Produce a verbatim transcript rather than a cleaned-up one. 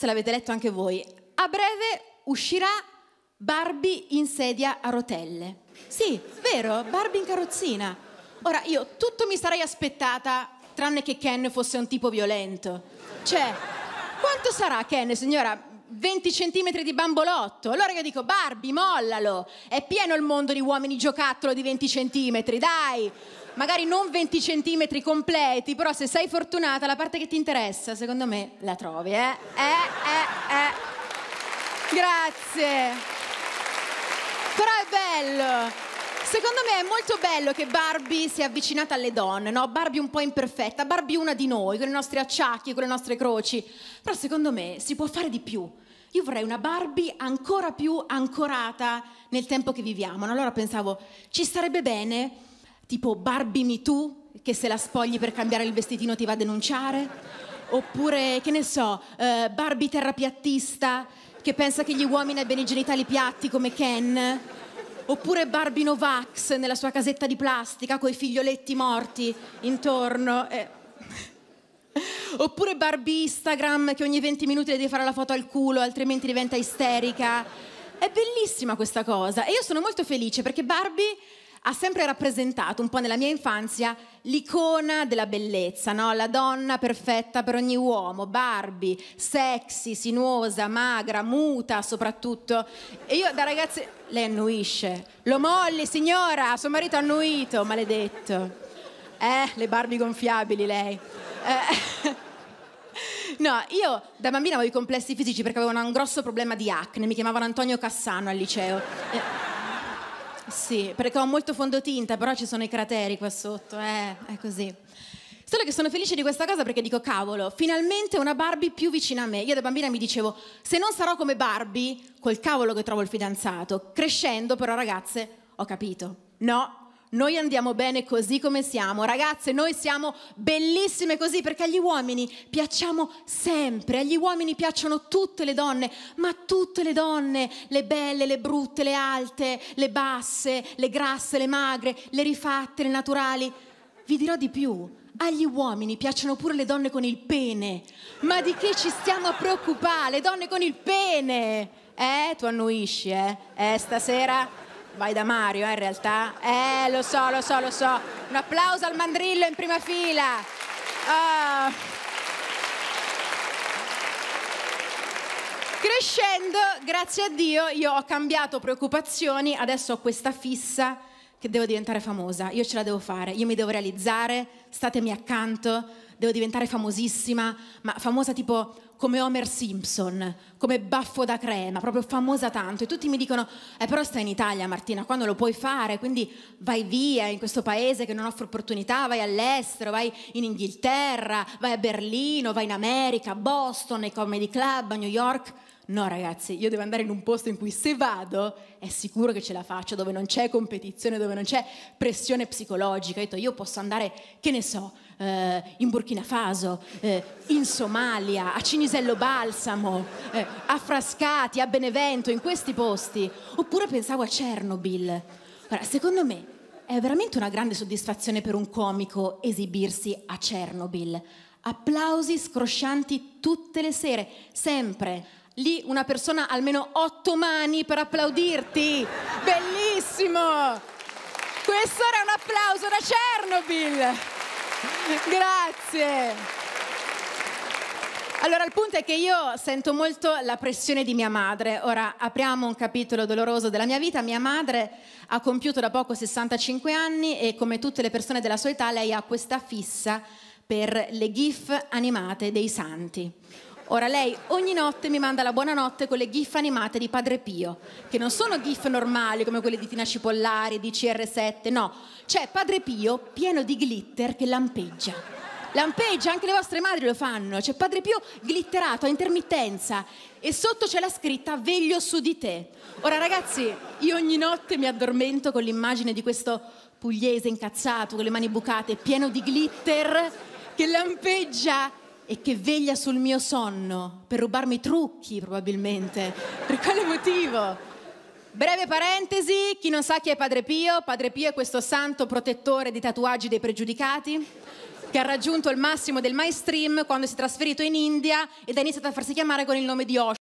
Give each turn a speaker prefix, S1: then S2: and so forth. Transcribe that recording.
S1: se l'avete letto anche voi, a breve uscirà Barbie in sedia a rotelle. Sì, vero, Barbie in carrozzina. Ora, io tutto mi sarei aspettata, tranne che Ken fosse un tipo violento. Cioè, quanto sarà Ken, signora? venti centimetri di bambolotto. Allora io dico, Barbie, mollalo. È pieno il mondo di uomini giocattolo di venti centimetri, dai. Magari non venti centimetri completi, però se sei fortunata, la parte che ti interessa, secondo me, la trovi, eh? Eh, eh, eh. Grazie. Però è bello. Secondo me è molto bello che Barbie sia avvicinata alle donne, no? Barbie un po' imperfetta, Barbie una di noi, con i nostri acciacchi, con le nostre croci. Però secondo me si può fare di più. Io vorrei una Barbie ancora più ancorata nel tempo che viviamo. Allora pensavo, ci sarebbe bene, tipo Barbie Me Too, che se la spogli per cambiare il vestitino ti va a denunciare. Oppure, che ne so, eh, Barbie terrapiattista, che pensa che gli uomini abbiano i genitali piatti come Ken. Oppure Barbie Novax nella sua casetta di plastica coi figlioletti morti intorno. Eh. Oppure Barbie Instagram che ogni venti minuti le deve fare la foto al culo, altrimenti diventa isterica. È bellissima questa cosa e io sono molto felice perché Barbie ha sempre rappresentato un po' nella mia infanzia l'icona della bellezza, no? La donna perfetta per ogni uomo, Barbie, sexy, sinuosa, magra, muta soprattutto. E io da ragazzi... Lei annuisce. Lo molli, signora, suo marito ha annuito, maledetto. Eh, le Barbie gonfiabili, lei. Eh... No, io da bambina avevo i complessi fisici perché avevo un grosso problema di acne, mi chiamavano Antonio Cassano al liceo. Eh... Sì, perché ho molto fondotinta, però ci sono i crateri qua sotto, eh, è così. Solo che sono felice di questa cosa perché dico, cavolo, finalmente una Barbie più vicina a me. Io da bambina mi dicevo, se non sarò come Barbie, col cavolo che trovo il fidanzato. Crescendo però, ragazze, ho capito, no, noi andiamo bene così come siamo. Ragazze, noi siamo bellissime così perché agli uomini piacciamo sempre. Agli uomini piacciono tutte le donne, ma tutte le donne, le belle, le brutte, le alte, le basse, le grasse, le magre, le rifatte, le naturali. Vi dirò di più. Agli uomini piacciono pure le donne con il pene. Ma di che ci stiamo a preoccupare? Le donne con il pene. Eh, tu annuisci, eh? Eh, stasera vai da Mario, eh, in realtà. Eh, lo so, lo so, lo so. Un applauso al mandrillo in prima fila. Oh. Crescendo, grazie a Dio, io ho cambiato preoccupazioni. Adesso ho questa fissa che devo diventare famosa, io ce la devo fare, io mi devo realizzare, statemi accanto, devo diventare famosissima, ma famosa tipo come Homer Simpson, come Baffo da crema, proprio famosa tanto. E tutti mi dicono, eh però stai in Italia Martina, quando lo puoi fare, quindi vai via in questo paese che non offre opportunità, vai all'estero, vai in Inghilterra, vai a Berlino, vai in America, a Boston, ai comedy club, a New York. No ragazzi, io devo andare in un posto in cui se vado è sicuro che ce la faccio, dove non c'è competizione, dove non c'è pressione psicologica. Io, io posso andare, che ne so, eh, in Burkina Faso, eh, in Somalia, a Cinisello Balsamo, eh, a Frascati, a Benevento, in questi posti. Oppure pensavo a Chernobyl. Ora, secondo me è veramente una grande soddisfazione per un comico esibirsi a Chernobyl. Applausi scroscianti tutte le sere, sempre. Lì una persona ha almeno otto mani per applaudirti. Bellissimo! Questo era un applauso da Chernobyl. Grazie. Allora, il punto è che io sento molto la pressione di mia madre. Ora, apriamo un capitolo doloroso della mia vita. Mia madre ha compiuto da poco sessantacinque anni e come tutte le persone della sua età lei ha questa fissa per le gif animate dei santi. Ora lei ogni notte mi manda la buonanotte con le gif animate di Padre Pio, che non sono gif normali come quelle di Tina Cipollari, di C R sette, no. C'è Padre Pio pieno di glitter che lampeggia. Lampeggia, anche le vostre madri lo fanno. C'è Padre Pio glitterato a intermittenza e sotto c'è la scritta veglio su di te. Ora ragazzi, io ogni notte mi addormento con l'immagine di questo pugliese incazzato con le mani bucate, pieno di glitter, che lampeggia e che veglia sul mio sonno per rubarmi trucchi, probabilmente. Per quale motivo? Breve parentesi, chi non sa chi è Padre Pio? Padre Pio è questo santo protettore dei tatuaggi dei pregiudicati. che ha raggiunto il massimo del mainstream quando si è trasferito in India ed ha iniziato a farsi chiamare con il nome di Osho.